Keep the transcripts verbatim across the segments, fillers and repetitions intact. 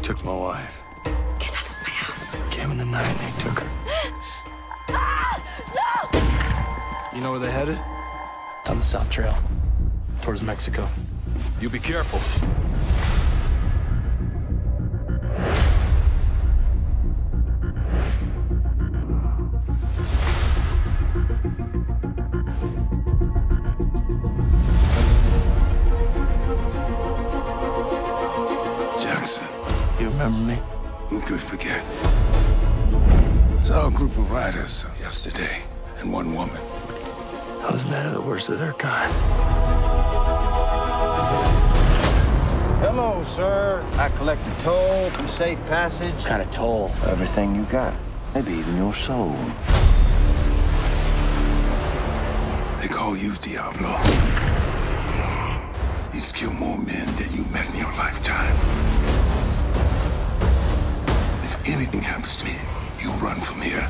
took my wife. Get out of my house. Came in the night and they took her. Ah! No! You know where they headed? Down the South Trail. Towards Mexico. You be careful. Jackson. You remember me? Who could forget? Saw a group of riders yesterday, and one woman. Those men are the worst of their kind. Hello, sir. I collect a toll from Safe Passage. What kind of toll? Everything you got. Maybe even your soul. They call you Diablo. He's killed more men than you met in your lifetime. If anything happens to me, you run from here.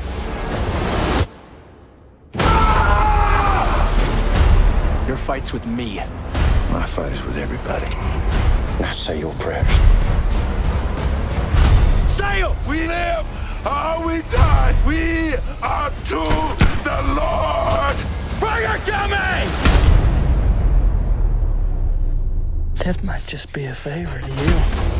Your fight's with me. My fight is with everybody. Now say your prayers. Say it! We live or we die. We are to the Lord. Bring it to me! Death might just be a favor to you.